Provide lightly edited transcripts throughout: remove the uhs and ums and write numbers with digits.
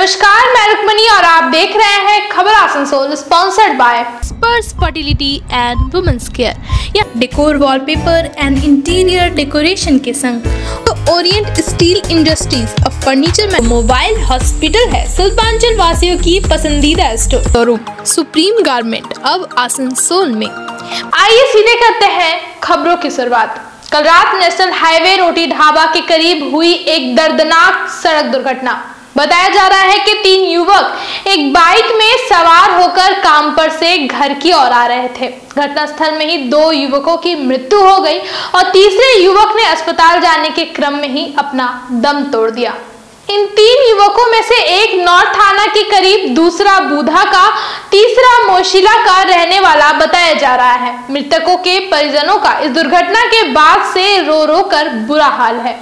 नमस्कार, मैं रुक्मणी और आप देख रहे हैं खबर Asansol, sponsored by Sparsh fertility and women's care या decor wallpaper and interior decoration के संग तो ओरिएंट स्टील इंडस्ट्रीज अब फर्नीचर में मोबाइल हॉस्पिटल है। शिल्पांचल वासियों की पसंदीदा शोरूम सुप्रीम गारमेंट अब आसनसोल में। आइए सीधे करते हैं खबरों की शुरुआत। कल रात नेशनल हाईवे रोटी ढाबा के करीब हुई एक दर्दनाक सड़क दुर्घटना। बताया जा रहा है कि 3 युवक एक बाइक में सवार होकर काम पर से घर की ओर आ रहे थे। घटनास्थल में ही 2 युवकों की मृत्यु हो गई और तीसरे युवक ने अस्पताल जाने के क्रम में ही अपना दम तोड़ दिया। इन 3 युवकों में से एक नॉर्थ थाना के करीब, दूसरा बूधा का, तीसरा मोशिला का रहने वाला बताया जा रहा है। मृतकों के परिजनों का इस दुर्घटना के बाद से रो रो कर बुरा हाल है।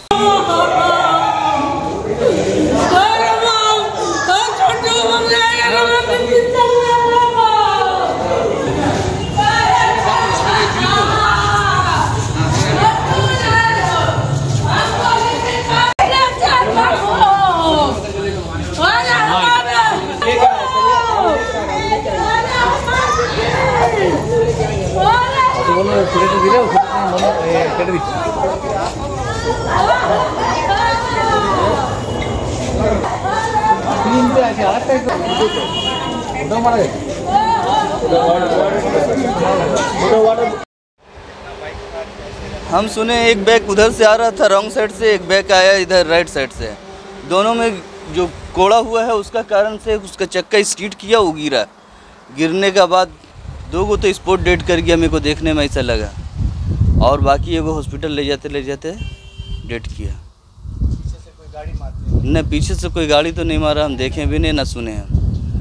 हम सुने एक बैग उधर से आ रहा था रॉन्ग साइड से, एक बैग आया इधर राइट साइड से। दोनों में जो कोड़ा हुआ है उसका कारण से उसका चक्का स्किड किया, वो गिरा। गिरने के बाद 2 को तो स्पॉट डेड कर गया, मेरे को देखने में ऐसा लगा, और बाकी एगो हॉस्पिटल ले जाते डेड किया। पीछे से कोई गाड़ी मारती नहीं, पीछे से कोई गाड़ी तो नहीं मारा, हम देखे भी नहीं ना सुने हैं।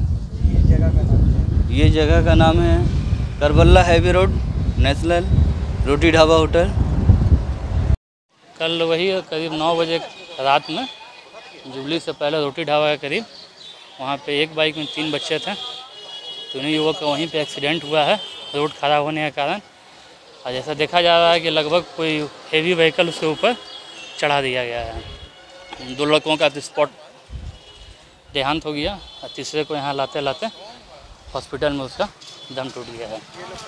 ये जगह का नाम है Karbala highway road, national roti dhaba hotel. कल वही करीब 9 बजे रात में जुबली से पहले रोटी ढाबा के करीब, वहाँ पे एक बाइक में 3 बच्चे थे। तीनों युवक का वहीं पे एक्सीडेंट हुआ है रोड खराब होने के कारण। और जैसा देखा जा रहा है कि लगभग कोई हेवी व्हीकल उसके ऊपर चढ़ा दिया गया है। 2 लड़कों का स्पॉट देहांत हो गया और तीसरे को यहाँ लाते लाते हॉस्पिटल में उसका दम टूट गया है।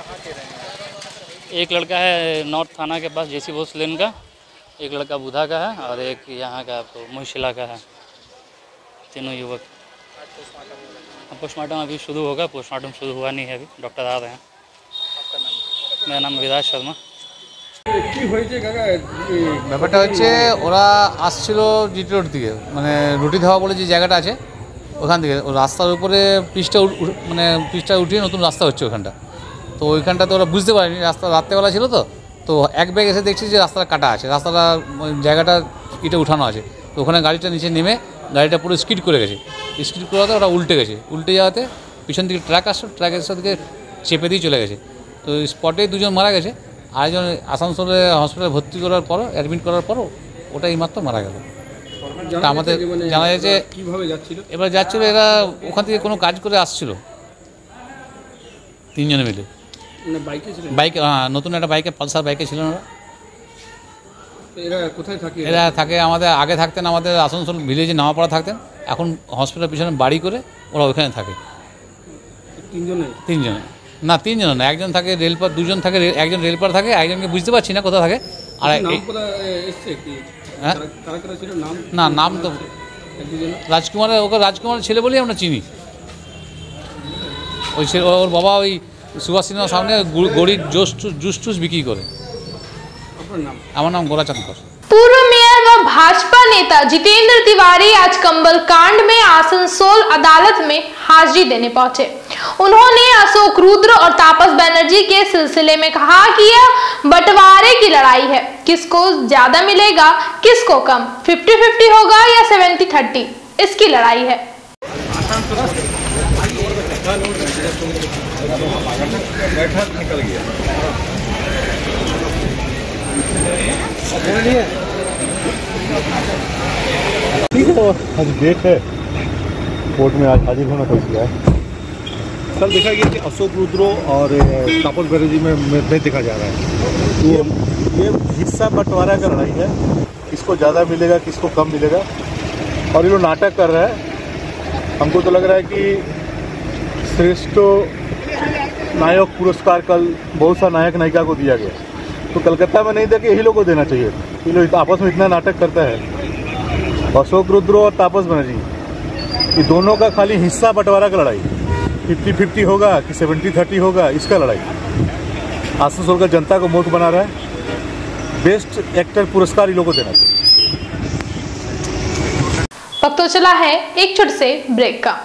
एक लड़का है नॉर्थ थाना के पास जेसी बोस लेन का, एक लड़का बूधा का है और एक यहाँ का मोशिला का है। तीनों युवक। पोस्टमार्टम अभी शुरू होगा, पोस्टमार्टम शुरू हुआ नहीं है अभी, डॉक्टर आ रहे हैं। मेरा नाम विराज शर्मा। ব্যাপারটা হচ্ছে ওরা আসছিল জিটি রোড থেকে, মানে রুটি ধাবা বলে যে জায়গাটা আছে ওখান থেকে। রাস্তার উপরে পিচটা উঠিয়ে নতুন রাস্তা হচ্ছে ওখানটা। তো ওইখানটাতে ওরা বুঝতে পারেনি, রাস্তা রাত্রেবেলা ছিল তো এক ব্যাগ এসে দেখছি যে রাস্তাটা কাটা আছে, রাস্তাটা জায়গাটা ইটে উঠানো আছে। তো ওখানে গাড়িটা নিচে নেমে গাড়িটা পুরো স্কিড করে গেছে। স্কিড করাতে ওরা উল্টে গেছে, উল্টে যাওয়াতে পিছন থেকে ট্রাক আসছে, ট্রাকের সাথে চেপে দিয়ে চলে গেছে। তো স্পটেই 2 জন মারা গেছে, আরেকজন আসানসোলে হসপিটালে ভর্তি করার পর, অ্যাডমিট করার পরও ওটা এইমাত্র মারা গেল। তা আমাদের জানা যাচ্ছে কীভাবে যাচ্ছিল, এবার যাচ্ছিল এরা ওখান থেকে কোনো কাজ করে আসছিল 3 জনে মিলে বাইকে। হ্যাঁ, নতুন একটা বাইকে, পালসার বাইকে ছিল ওরা। এরা থাকে আমাদের আগে থাকতেন আমাদের আসানসোল ভিলেজে নামাপাড়া থাকতেন, এখন হসপিটাল পিছনে বাড়ি করে ওরা ওইখানে থাকে। 3 জনে না, 3 জন না, একজন থাকে রেলপার, 2 জন থাকে, একজন রেলপার থাকে, একজনকে বুঝতে পারছি না কোথাও থাকে। আর না, নাম তো রাজকুমারের, ওকে রাজকুমারের ছেলে বলেই আমরা চিনি। ওই ওর বাবা ওই সুভাষ সিনেমার সামনে গড়ির জুস টুস বিক্রি করে। আমার নাম गोराचंद कर। पूर्व मेयर व भाजपा नेता जितेंद्र तिवारी आज कंबल कांड में आसनसोल अदालत में हाजिरी देने पहुंचे। उन्होंने अशोक रुद्र और तापस बनर्जी के सिलसिले में कहा कि यह बंटवारे की लड़ाई है, किसको ज्यादा मिलेगा किसको कम, 50-50 होगा या 70-30, इसकी लड़ाई है। आज डेट है, कोर्ट में आज हाजिर होना तय किया है। कल देखा गया कि अशोक रुद्रो और तापस बनर्जी में देखा जा रहा है। ये हिस्सा बंटवारा का लड़ाई है, किसको ज़्यादा मिलेगा किसको कम मिलेगा। और ये लोग नाटक कर रहे हैं हमको तो लग रहा है कि श्रेष्ठ नायक पुरस्कार कल बहुत सा नायक नायिका को दिया गया, तो कलकत्ता में नहीं था कि यही लोग को देना चाहिए। ये लोग आपस में इतना नाटक करता है। अशोक रुद्र और तापस बनर्जी, ये दोनों का खाली हिस्सा बंटवारा का लड़ाई, 50-50 होगा कि 70-30 होगा, इसका लड़ाई। आसनसोल का जनता को मूर्ख बना रहा है। बेस्ट एक्टर पुरस्कार इन लोगों को देना चाहिए। वक्त तो चला है एक छोटे से ब्रेक का।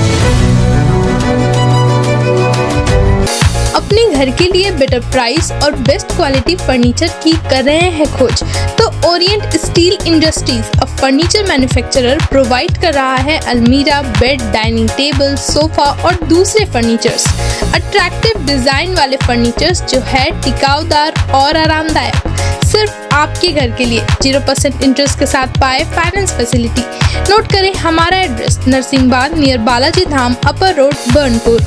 अपने घर के लिए बेटर प्राइस और बेस्ट क्वालिटी फर्नीचर की कर रहे हैं खोज, तो Orient Steel Industries a furniture manufacturer provide कर रहा है अलमीरा, बेड, डाइनिंग टेबल, सोफा और दूसरे फर्नीचर्स। अट्रैक्टिव डिजाइन वाले फर्नीचर्स जो है टिकाऊदार और आरामदायक, सिर्फ आपके घर के लिए 0% इंटरेस्ट के साथ पाए फाइनेंस फैसिलिटी। नोट करें हमारा address, Narsinghbag near Balaji Dham, upper road, Burnpur.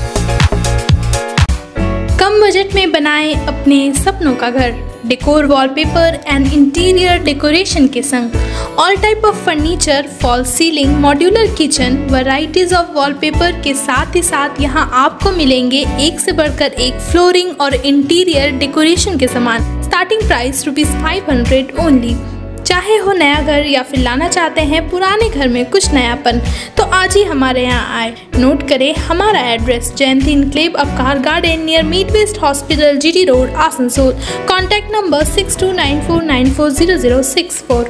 कम बजट में बनाएं अपने सपनों का घर, decor, wallpaper and interior decoration के संग all type of furniture, fall ceiling, modular kitchen, varieties of wallpaper के साथ ही साथ यहाँ आपको मिलेंगे एक से बढ़कर एक फ्लोरिंग और इंटीरियर डेकोरेशन के सामान। Starting price ₹500 only. चाहे हो नया घर या फिर लाना चाहते हैं पुराने घर में कुछ नयापन, तो आज ही हमारे यहाँ आए। नोट करें हमारा address, Jayanti enclave Upkar garden near meet west hospital, GT road, Asansol. Contact number 6294940064।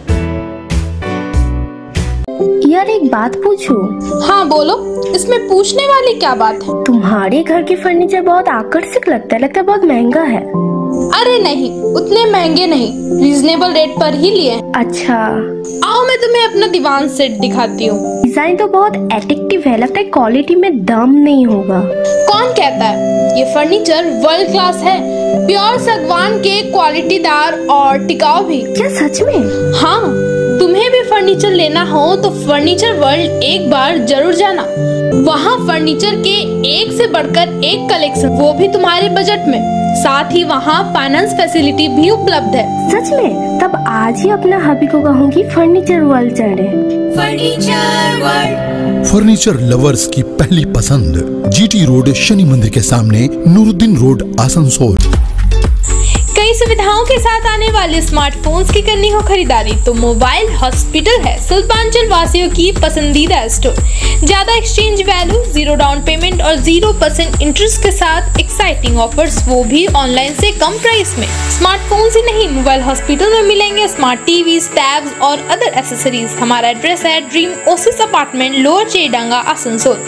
यार एक बात पूछूं? हाँ बोलो, इसमें पूछने वाली क्या बात है? तुम्हारे घर के फर्नीचर बहुत आकर्षक लगता है बहुत महंगा है। अरे नहीं, उतने महंगे नहीं, रीजनेबल रेट पर ही लिए। अच्छा, आओ मैं तुम्हें अपना दीवान सेट दिखाती हूँ। डिजाइन तो बहुत एट्रैक्टिव है, लगता है क्वालिटी में दम नहीं होगा। कौन कहता है? ये फर्नीचर वर्ल्ड क्लास है, प्योर सागवान के, क्वालिटीदार और टिकाऊ भी। क्या सच में? हाँ, तुम्हें भी फर्नीचर लेना हो तो फर्नीचर वर्ल्ड एक बार जरूर जाना। वहाँ फर्नीचर के एक से बढ़कर एक कलेक्शन, वो भी तुम्हारे बजट में। साथ ही वहाँ फाइनेंस फैसिलिटी भी उपलब्ध है। सच में? तब आज ही अपना हबी को कहूँगी फर्नीचर वर्ल्ड चढ़े। फर्नीचर वर्ल्ड, फर्नीचर लवर्स की पहली पसंद, जीटी रोड, शनि मंदिर के सामने, नूरुद्दीन रोड, आसनसोल। कई सुविधाओं के साथ आने वाले स्मार्टफोन्स की करनी हो खरीदारी तो मोबाइल हॉस्पिटल है शिल्पांचल वासियों की पसंदीदा स्टोर। ज्यादा एक्सचेंज वैल्यू, 0 डाउन पेमेंट और 0% इंटरेस्ट के साथ एक्साइटिंग ऑफर्स, वो भी ऑनलाइन से कम प्राइस में। स्मार्टफोन्स ही नहीं, मोबाइल हॉस्पिटल में मिलेंगे स्मार्ट टीवी, टैब्स और अदर एसेसरीज। हमारा एड्रेस है dream oasis apartment, lower Chedanga, Asansol.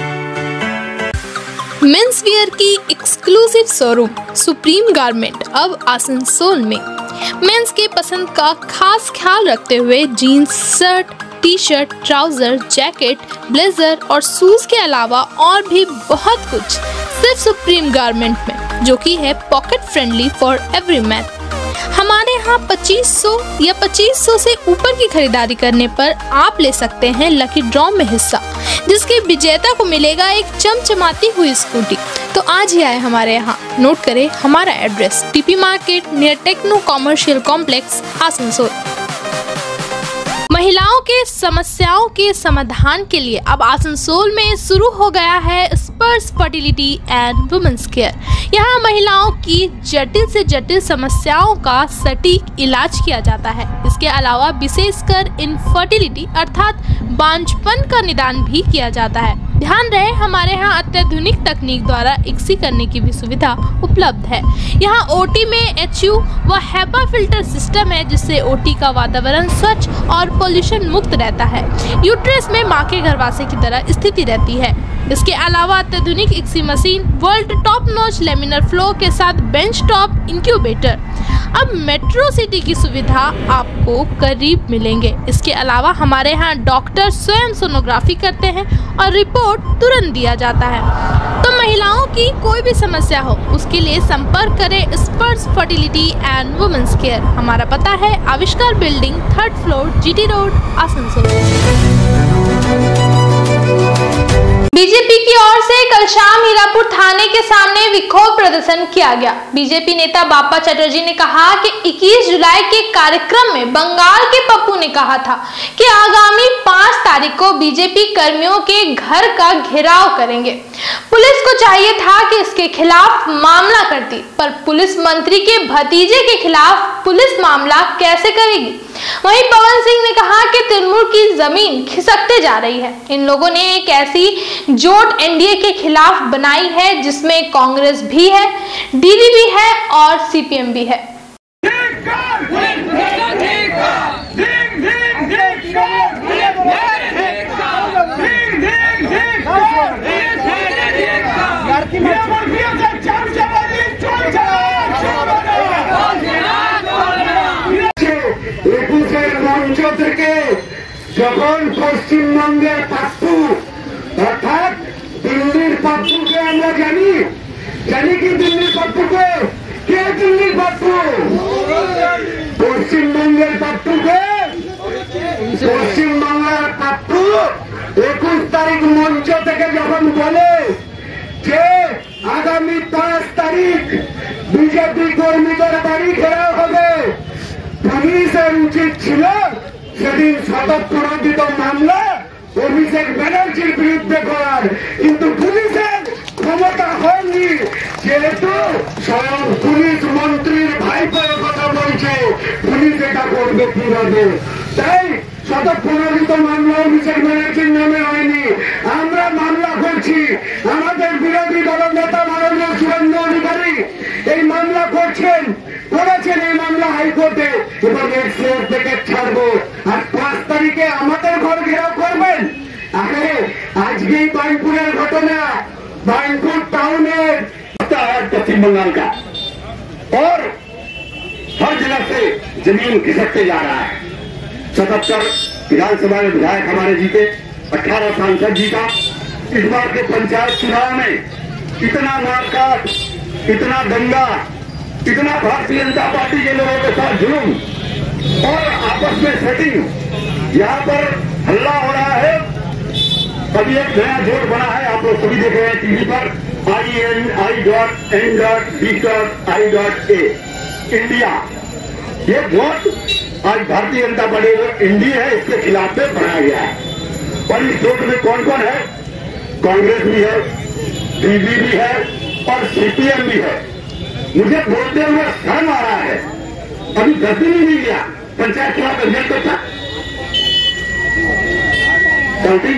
Men's wear की एक्सक्लूसिव शोरूम सुप्रीम गारमेंट अब आसनसोल में। मेंस के पसंद का खास ख्याल रखते हुए jeans, shirt, T shirt, trouser, jacket, blazer और शूज के अलावा और भी बहुत कुछ सिर्फ सुप्रीम गारमेंट में, जो कि है pocket friendly for every man. हमारे यहाँ 2500 या 2500 से ऊपर की खरीदारी करने पर आप ले सकते हैं लकी ड्रॉ में हिस्सा, जिसके विजेता को मिलेगा एक चमचमाती हुई स्कूटी। तो आज ही आए हमारे यहाँ। नोट करें हमारा address, TP market near techno commercial complex, Asansol. महिलाओं के समस्याओं के समाधान के लिए अब आसनसोल में शुरू हो गया है स्पर्श फर्टिलिटी एंड वुमेन्स केयर। यहाँ महिलाओं की जटिल से जटिल समस्याओं का सटीक इलाज किया जाता है। इसके अलावा विशेषकर इनफर्टिलिटी अर्थात बांझपन का निदान भी किया जाता है। ध्यान रहे हमारे यहाँ अत्याधुनिक तकनीक द्वारा इक्सी करने की भी सुविधा उपलब्ध है। यहाँ ओटी में HU व हेपा फिल्टर सिस्टम है, जिससे ओटी का वातावरण स्वच्छ और पोल्यूशन मुक्त रहता है। यूट्रस में माँ के गर्भाशय की तरह स्थिति रहती है। इसके अलावा अत्याधुनिक ICSI machine, world top notch laminar flow के साथ बेंच टॉप इंक्यूबेटर। अब मेट्रो सिटी की सुविधा आपको करीब मिलेंगे। इसके अलावा हमारे यहाँ डॉक्टर स्वयं सोनोग्राफी करते हैं और रिपोर्ट तुरंत दिया जाता है। तो महिलाओं की कोई भी समस्या हो उसके लिए संपर्क करें स्पर्श फर्टिलिटी एंड वुमेन्स केयर। हमारा पता है Avishkar building, 3rd floor, GT road, Asansol. BJP की ओर से कल शाम हीरापुर थाने के सामने विक्षोभ प्रदर्शन किया गया। बीजेपी नेता बापा चटर्जी ने कहा कि 21 जुलाई के कार्यक्रम में बंगाल के पप्पू ने कहा था कि आगामी 5 तारीख को बीजेपी कर्मियों के घर का घेराव करेंगे। पुलिस को चाहिए था कि इसके खिलाफ मामला करती, पर पुलिस मंत्री के भतीजे के खिलाफ पुलिस मामला कैसे करेगी। वहीं पवन सिंह ने कहा कि तृणमूल की जमीन खिसकते जा रही है। इन लोगों ने एक ऐसी जोट एनडीए के खिलाफ बनाई है जिसमें कांग्रेस भी है, डीडी भी है और सीपीएम भी है। যখন পশ্চিমবঙ্গের পাপ্পু অর্থাৎ দিল্লির পাপ্পুকে আমরা জানি কি দিল্লির পাপ্পুকে কে দিল্লির পাপ্পু পশ্চিমবঙ্গের পাপ্পুকে পশ্চিমবঙ্গের পাপ্পু 21 তারিখ মঞ্চ থেকে যখন বলে যে আগামী 5 তারিখ বিজেপি কর্মীদের বাড়ি ঘেরাও হবে, পুলিশের উচিত ছিল সেদিন স্বতঃপ্রণোদিত মামলা অভিষেক ব্যানার্জির বিরুদ্ধে করার, কিন্তু পুলিশের ক্ষমতা হয়নি। যেহেতু স্বয়ং পুলিশ মন্ত্রীর ভাইপোর কথা বলছে, পুলিশ এটা করবে কিভাবে? তাই স্বতঃপ্রণোদিত মামলা অভিষেক ব্যানার্জির নামে হয়নি। আমরা মামলা করছি। আমাদের বিরোধী দলের নেতা মাননীয় শুভেন্দু অধিকারী এই মামলা করেছেন এই মামলা হাইকোর্টে, এবং এর ফ্লোর থেকে ছাড়বো। আর 5 তারিখে আমাদের ঘর ঘেরাও করবেন। আরে আজকেই बाइनपुर घटना, बाइनपुर टाउन पश्चिम बंगाल का, और हर जगह से जमीन खिसकते जा रहा है। 77 विधानसभा में विधायक हमारे जीते, 18 सांसद जीता। इस बार के पंचायत चुनाव में इतना मारकाट, इतना दंगा, इतना भारतीय जनता पार्टी के लोगों के साथ जुलूम और आपस में सेटिंग, यहाँ पर हल्ला हो रहा है। अभी एक नया जोड़ बना है, आप लोग सभी देख रहे हैं टीवी पर, i.n.i.b.i.a इंडिया। ये वोट आज भारतीय जनता पार्टी इंडिया है, इसके खिलाफ में बनाया गया है। और इस वोट में कौन कौन है? कांग्रेस भी है, डीडी भी है और सीपीएम भी है। मुझे बोलते हुए शर्म आ रहा है। अभी 10 दिन ही नहीं गया, पंचायत चुनाव का रिजल्ट तो था। काउंटिंग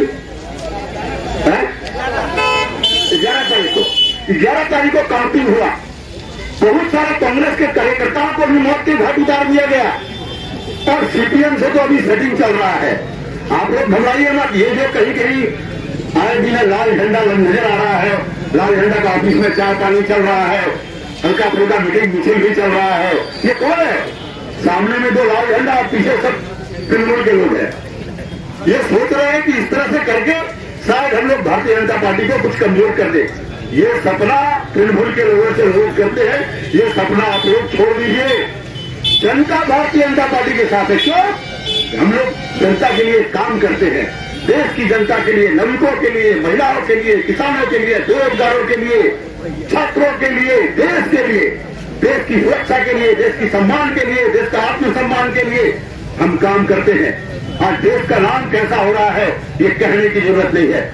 11 तारीख को काउंटिंग हुआ। बहुत सारे कांग्रेस के कार्यकर्ताओं को भी मौत के घाट उतार दिया गया, और सीपीएम से तो अभी सेटिंग चल रहा है। आप लोग घबराइए मत। ये जो कहीं कहीं आए दिन लाल झंडा नजर आ रहा है, लाल झंडा का ऑफिस में चाय पानी चल रहा है, हल्का फुल्का मीटिंग भी चल रहा है। ये कौन है? सामने में 2 लाल झंडा और पीछे सब तृणमूल के लोग हैं। ये सोच रहे हैं कि इस तरह से करके शायद हम लोग भारतीय जनता पार्टी को कुछ कमजोर कर दे। ये सपना तृणमूल के लोगों से लोग करते हैं। ये सपना आप लोग छोड़ दीजिए। जनता भारतीय जनता पार्टी के साथ है। क्यों? हम लोग जनता के लिए काम करते हैं, देश की जनता के लिए, नागरिकों के लिए, महिलाओं के लिए, किसानों के लिए, बेरोजगारों के लिए, छात्रों के लिए, देश के लिए, देश की सुरक्षा के लिए, देश की सम्मान के लिए, देश का आत्मसम्मान के लिए हम काम करते हैं। आज देश का नाम कैसा हो रहा है ये कहने की जरूरत नहीं है।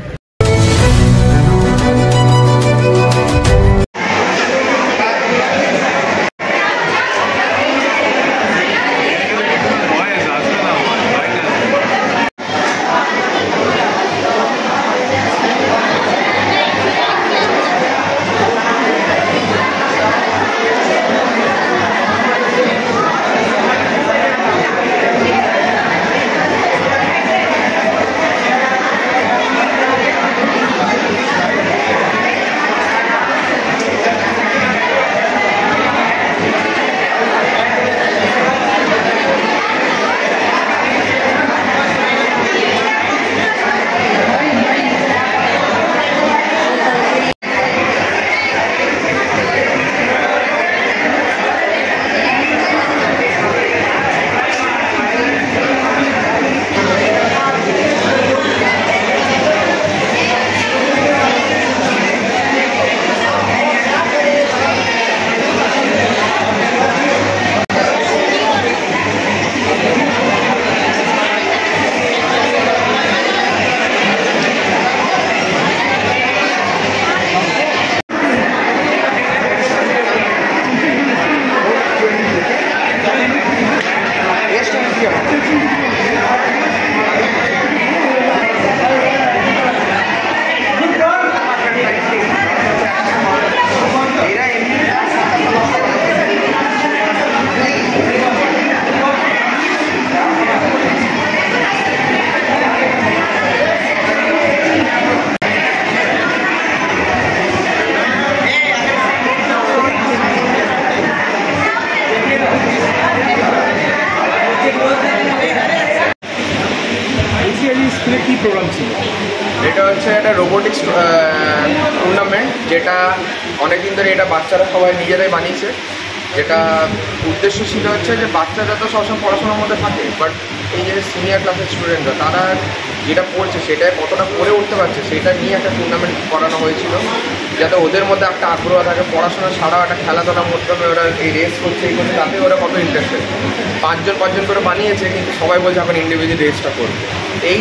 রোবোটিক্স টুর্নামেন্ট, যেটা অনেকদিন ধরে এটা বাচ্চারা সবাই নিজেরাই বানিয়েছে। যেটা উদ্দেশ্য ছিল হচ্ছে যে বাচ্চারা তো সবসময় পড়াশোনার মধ্যে থাকে, বাট এই যে সিনিয়র ক্লাসের স্টুডেন্টরা তারা যেটা পড়ছে সেটাই কতটা পড়ে উঠতে পারছে সেটা নিয়ে একটা টুর্নামেন্ট করানো হয়েছিল, যাতে ওদের মধ্যে একটা আগ্রহ থাকে পড়াশোনা ছাড়াও একটা খেলাধুলার মাধ্যমে ওরা এই রেস করছে, এই করছে, তাতে ওরা কত ইন্টারেস্টেড। 5জন করে বানিয়েছে, কিন্তু সবাই বলছে এখন ইন্ডিভিজুয়াল রেসটা করবে। এই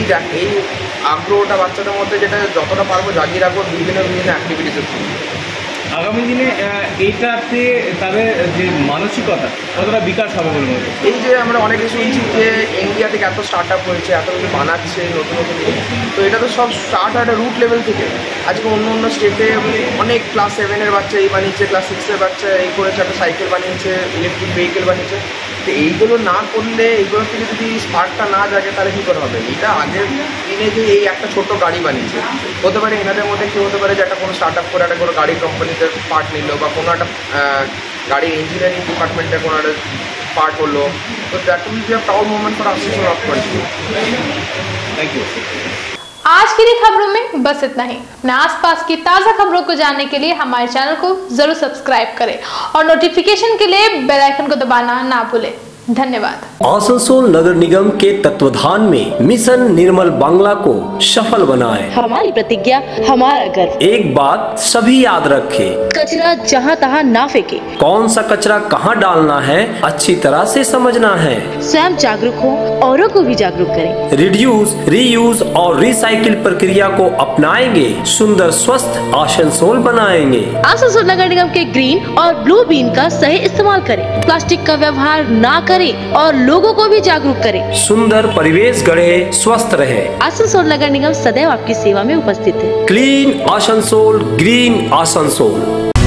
আগ্রহটা বাচ্চাদের মধ্যে যেটা যতটা পারবো জাগিয়ে রাখবো বিভিন্ন অ্যাক্টিভিটিসের থ্রু। আগামী দিনে এইটাতে তাদের যে মানসিকতা কতটা বিকাশ হবে বলে মনে হয়? এই যে আমরা অনেকে শুনছি যে ইন্ডিয়া থেকে এত স্টার্ট আপ হয়েছে, এত কিছু বানাচ্ছে নতুন নতুন, তো এটা তো সব স্টার্ট একটা রুট লেভেল থেকে। আজকে অন্য স্টেটে অনেক ক্লাস 7-এর বাচ্চা এই বানিয়েছে, ক্লাস 6-এর বাচ্চা এই করেছে, একটা সাইকেল বানিয়েছে, ইলেকট্রিক ভেহিকেল বানিয়েছে। তো এইগুলো না করলে, এইগুলো থেকে যদি স্পার্কটা না জাগে তাহলে কী করে হবে? এটা আগের দিনে যে এই একটা ছোট্ট গাড়ি বানিয়েছে, হতে পারে এনাদের মধ্যে কেউ হতে পারে যে একটা কোনো স্টার্ট আপ করে একটা কোনো গাড়ি কোম্পানিতে পার্ট নিল, বা কোনো একটা গাড়ির ইঞ্জিনিয়ারিং ডিপার্টমেন্টে কোনো একটা পার্ট হলো, তো that will be a proud moment for Ashish of country. Thank you. आज की खबरों में बस इतना ही। अपने आसपास की ताज़ा खबरों को जानने के लिए हमारे चैनल को जरूर सब्सक्राइब करें और नोटिफिकेशन के लिए बेल आइकन को दबाना ना भूलें। धन्यवाद। आसनसोल नगर निगम के तत्वाधान में मिशन निर्मल बांग्ला को सफल बनाएं। हमारी प्रतिज्ञा, हमारा गर्व। एक बात सभी याद रखें, कचरा जहाँ तहाँ ना फेंके। कौन सा कचरा कहाँ डालना है अच्छी तरह से समझना है। स्वयं जागरूक हो, औरों को भी जागरूक करें। रिड्यूस, रीयूज और रिसाइकिल प्रक्रिया को अपनाएंगे, सुंदर स्वस्थ आसनसोल बनाएंगे। आसनसोल नगर निगम के ग्रीन और ब्लू बीन का सही इस्तेमाल करें, प्लास्टिक का व्यवहार ना करें और लोगों को भी जागरूक करें। सुंदर परिवेश गढ़े, स्वस्थ रहे। आसनसोल नगर निगम सदैव आपकी सेवा में उपस्थित है। Clean Asansol, green Asansol.